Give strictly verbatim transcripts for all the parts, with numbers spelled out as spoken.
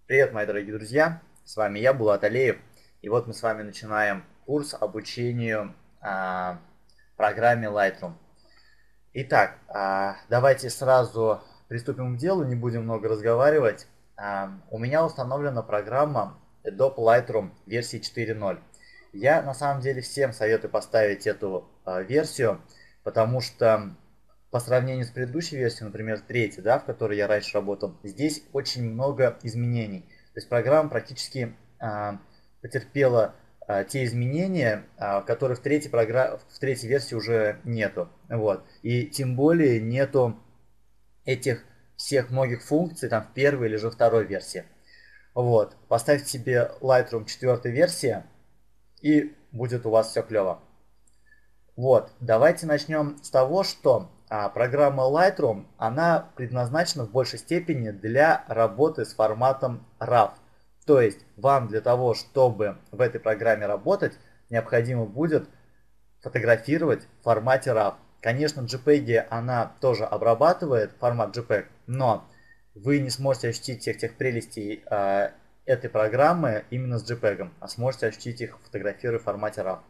Привет, мои дорогие друзья! С вами я, Булат Алиев. И вот мы с вами начинаем курс обучению а, программе Lightroom. Итак, а, давайте сразу приступим к делу, не будем много разговаривать. А, у меня установлена программа Adobe Lightroom версии четыре ноль. Я на самом деле всем советую поставить эту а, версию, потому что по сравнению с предыдущей версией, например, третьей, да, в которой я раньше работал, здесь очень много изменений. То есть программа практически а, потерпела а, те изменения, а, которые в третьей, програ... в третьей версии уже нету. Вот. И тем более нету этих всех многих функций там в первой или же второй версии. Вот. Поставьте себе Lightroom четвёртой версии, и будет у вас все клево. Вот, давайте начнем с того, что а, программа Lightroom, она предназначена в большей степени для работы с форматом RAW. То есть вам для того, чтобы в этой программе работать, необходимо будет фотографировать в формате RAW. Конечно, JPEG она тоже обрабатывает формат JPEG, но вы не сможете ощутить всех тех прелестей э, этой программы именно с JPEG, а сможете ощутить их, фотографируя в формате RAW.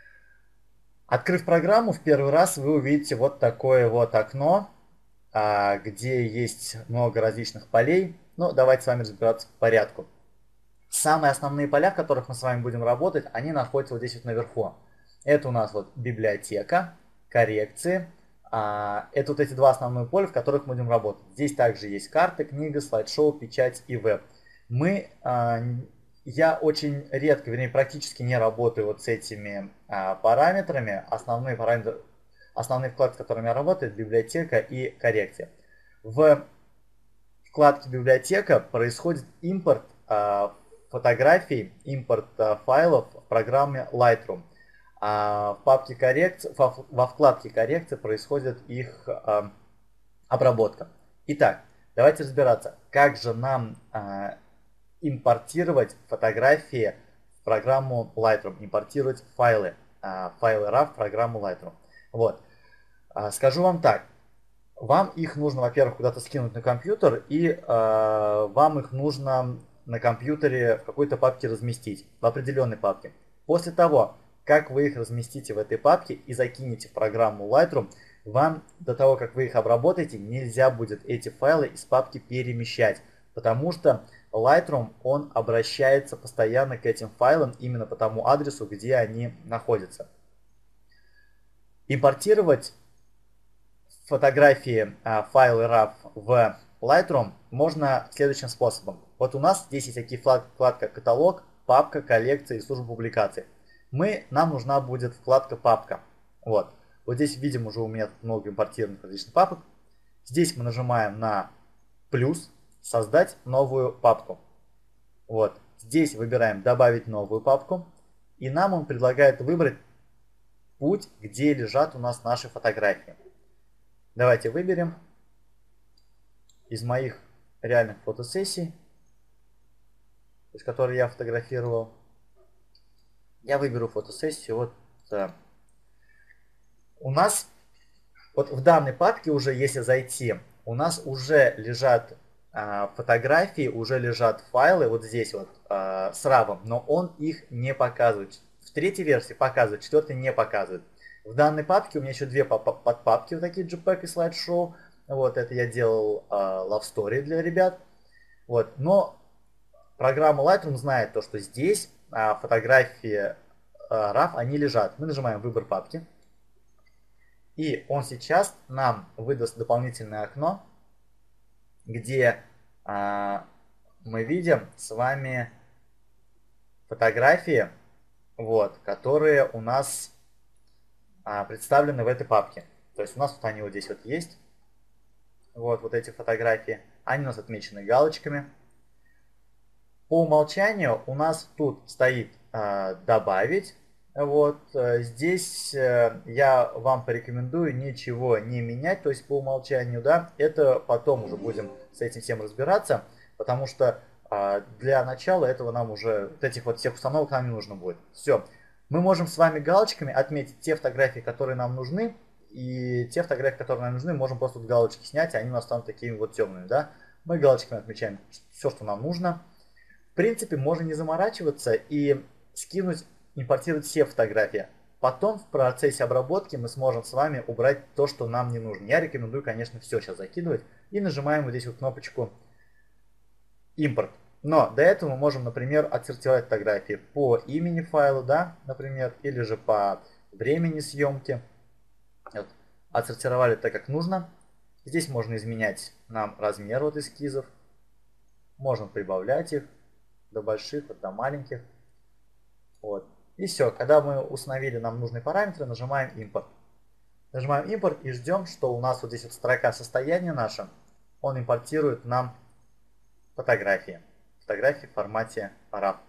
Открыв программу в первый раз, вы увидите вот такое вот окно, а, где есть много различных полей. Ну, давайте с вами разбираться по порядку. Самые основные поля, в которых мы с вами будем работать, они находятся вот здесь вот наверху. Это у нас вот библиотека, коррекции. А, это вот эти два основных поля, в которых мы будем работать. Здесь также есть карта, книга, слайд-шоу, печать и веб. Мы а, я очень редко, вернее, практически не работаю вот с этими а, параметрами. Основные параметры, основные вкладки, с которыми я работаю, это библиотека и коррекция. В вкладке библиотека происходит импорт а, фотографий, импорт а, файлов в программе Lightroom. А в папке коррекции, во, во вкладке коррекции происходит их а, обработка. Итак, давайте разбираться, как же нам а, импортировать фотографии в программу Lightroom, импортировать файлы, а, файлы RAW в программу Lightroom. Вот. А, скажу вам так, вам их нужно, во-первых, куда-то скинуть на компьютер, и э, вам их нужно на компьютере в какой-то папке разместить, в определенной папке. После того, как вы их разместите в этой папке и закинете в программу Lightroom, вам до того, как вы их обработаете, нельзя будет эти файлы из папки перемещать, потому что Lightroom, он обращается постоянно к этим файлам именно по тому адресу, где они находятся. Импортировать фотографии, а, файлы RAW в Lightroom можно следующим способом. Вот у нас здесь есть такие вкладка каталог, папка, коллекция и служба публикаций. Мы, нам нужна будет вкладка папка. Вот. Вот здесь видим уже у меня много импортированных различных папок. Здесь мы нажимаем на плюс, создать новую папку. Вот. Здесь выбираем добавить новую папку. И нам он предлагает выбрать путь, где лежат у нас наши фотографии. Давайте выберем из моих реальных фотосессий, из которых я фотографировал. Я выберу фотосессию. Вот да. У нас вот в данной папке уже, если зайти, у нас уже лежат а, фотографии, уже лежат файлы вот здесь вот а, с RAW, но он их не показывает. В третьей версии показывает, в четвертой не показывает. В данной папке у меня еще две подпапки, вот такие JPEG и слайд-шоу. Вот это я делал э, Love Story для ребят. Вот, но программа Lightroom знает то, что здесь э, фотографии э, RAW, они лежат. Мы нажимаем выбор папки. И он сейчас нам выдаст дополнительное окно, где э, мы видим с вами фотографии, вот, которые у нас представлены в этой папке. То есть у нас вот они вот здесь вот есть. Вот, вот эти фотографии. Они у нас отмечены галочками. По умолчанию у нас тут стоит э, добавить. Вот э, здесь э, я вам порекомендую ничего не менять. То есть по умолчанию, да, это потом уже будем с этим всем разбираться. Потому что э, для начала этого нам уже, вот этих вот всех установок нам не нужно будет. Все. Мы можем с вами галочками отметить те фотографии, которые нам нужны, и те фотографии, которые нам нужны, можем просто галочки снять, и они у нас станут такими вот темными, да. Мы галочками отмечаем все, что нам нужно. принципе, можно не заморачиваться и скинуть, импортировать все фотографии. Потом в процессе обработки мы сможем с вами убрать то, что нам не нужно. Я рекомендую, конечно, все сейчас закидывать. И нажимаем вот здесь вот кнопочку импорт. Но до этого мы можем, например, отсортировать фотографии по имени файла, да, например, или же по времени съемки. Вот. Отсортировали так, как нужно. Здесь можно изменять нам размер вот эскизов. Можно прибавлять их до больших, вот до маленьких. Вот. И все. Когда мы установили нам нужные параметры, нажимаем импорт. Нажимаем импорт и ждем, что у нас вот здесь вот строка состояния наша, он импортирует нам фотографии. Фотографии в формате рав.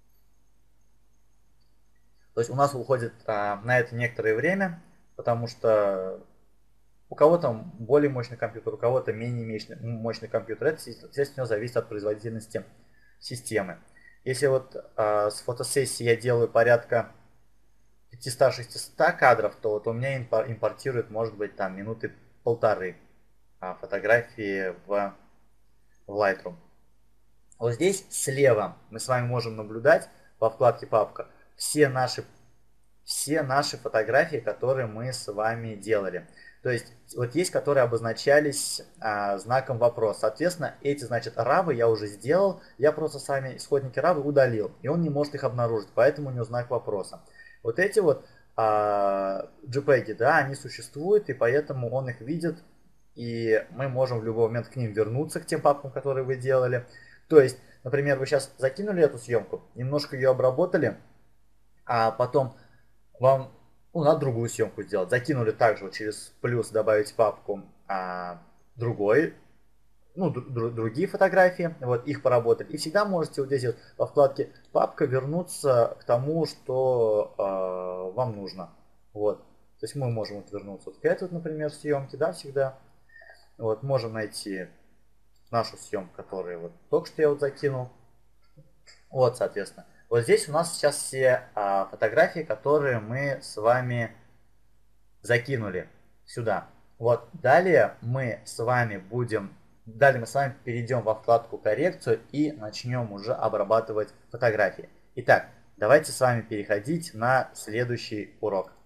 То есть у нас уходит а, на это некоторое время, потому что у кого-то более мощный компьютер, у кого-то менее мощный, мощный компьютер. Это, естественно, зависит от производительности системы. Если вот а, с фотосессии я делаю порядка пятьсот-шестьсот кадров, то вот у меня импортирует, может быть, там минуты полторы а, фотографии в, в Lightroom. Вот здесь слева мы с вами можем наблюдать во вкладке папка все наши, все наши фотографии, которые мы с вами делали. То есть вот есть, которые обозначались а, знаком вопрос. Соответственно, эти, значит, равы я уже сделал. Я просто сами исходники равы удалил. И он не может их обнаружить, поэтому у него знак вопроса. Вот эти вот а, JPEG, да, они существуют, и поэтому он их видит. И мы можем в любой момент к ним вернуться, к тем папкам, которые вы делали. То есть, например, вы сейчас закинули эту съемку, немножко ее обработали, а потом вам, ну, надо другую съемку сделать. Закинули также вот через плюс добавить папку а, другой, ну, др другие фотографии, вот их поработали. И всегда можете вот здесь вот во вкладке папка вернуться к тому, что а, вам нужно. Вот. То есть мы можем вот вернуться вот к этой, вот, например, съемке, да, всегда. Вот, можем найти нашу съемку, которую вот только что я вот закинул. Вот, соответственно. Вот здесь у нас сейчас все а, фотографии, которые мы с вами закинули сюда. Вот, далее мы с вами будем, далее мы с вами перейдем во вкладку коррекцию и начнем уже обрабатывать фотографии. Итак, давайте с вами переходить на следующий урок.